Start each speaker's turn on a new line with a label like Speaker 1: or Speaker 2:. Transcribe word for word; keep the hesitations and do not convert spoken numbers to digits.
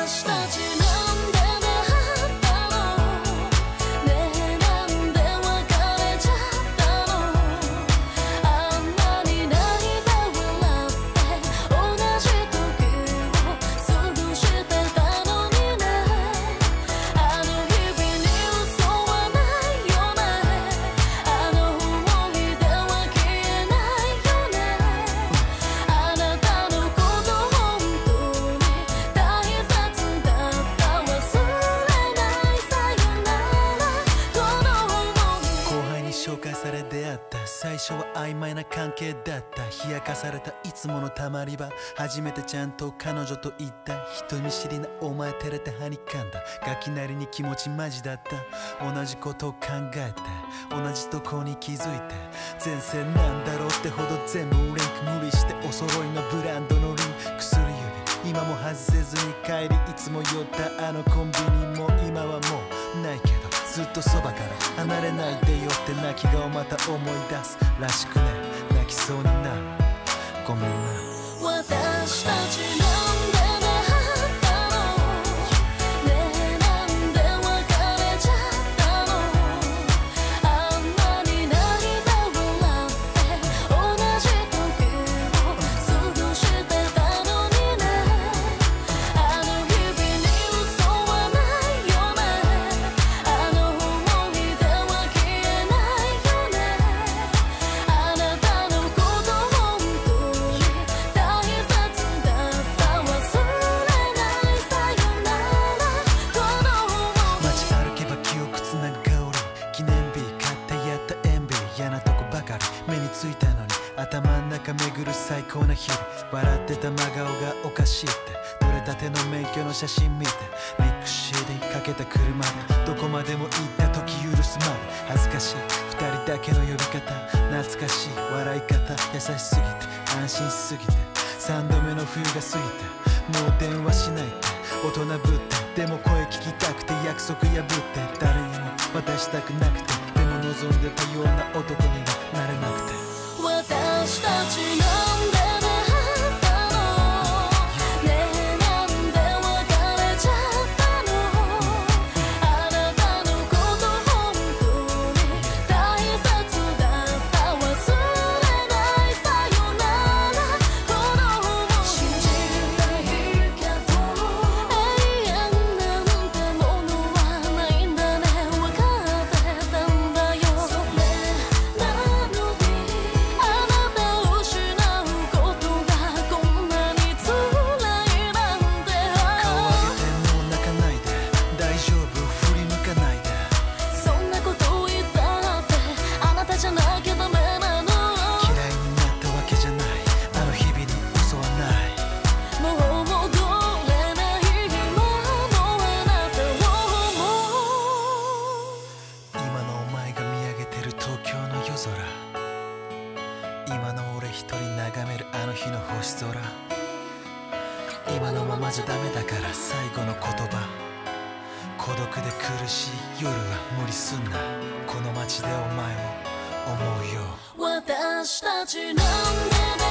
Speaker 1: 私たちなんで出会ったのねえなんで別れちゃったのあんなに泣いて笑って同じ時を過ごしてたのにねあの日々に嘘はないよねあの思い出は消えないよねあなたのこと本当に大切だった忘れないさよならこの想い
Speaker 2: 後輩に紹介され出会った最初は曖昧な関係だった冷やかされたいつものたまり場初めてちゃんと彼女と言った人見知りなお前照れてはにかんだガキなりに気持ちマジだった同じことを考えて同じとこに気づいて前世なんだろうってほど全部リンク無理してお揃いのブランドのリン薬指今も外せずに帰りいつも寄ったあのコンビニも今はもうないけどずっとそばから離れないでよって泣き顔また思い出すらしくね泣きそうになるごめんな
Speaker 1: 私たちなんで出会ったのねえなんで別れちゃったのあんなに泣いて笑って同じ時を過ごしてたのにねあの日々に嘘はないよねあの思い出は消えないよねあなたのこと本当に大切だった忘れないさよならこの想い
Speaker 2: 街歩けば記憶つなぐ香り記念日買ってやったエンビ嫌なとこばかり目についたのに頭ん中巡る最高な日々笑ってた真顔がおかしいって取れたての免許の写真見てミック シーディー かけた車でどこまでも行った時許すまで恥ずかしい二人だけの呼び方懐かしい笑い方優しすぎて安心しすぎて三度目の冬が過ぎてもう電話しないって大人ぶってでも声聞きたくて約束破って誰にも渡したくなくてでも望んでたような男にはなれなくて
Speaker 1: 私たちなんで出会ったのねえなんで別れちゃったのあなたのこと本当に大切だった忘れないさよならこの想い信じたいけど永遠なんてものはないんだね分かってたんだよそれなのにあなたを失うことがこんなに辛いなんて
Speaker 2: 顔上げてもう泣かないで大丈夫振り向かないで
Speaker 1: そんなことを言ったってあなたじゃなきゃダメなの
Speaker 2: 嫌いになったわけじゃないあの日々に嘘はない
Speaker 1: もう戻れない今のあなたを思う
Speaker 2: 今のお前が見上げてる東京の夜空今の俺一人眺めるあの日の星空今のままじゃダメだから最後の言葉孤独で苦しい夜は無理すんなこの街でお前を思うよ
Speaker 1: 私たちなんで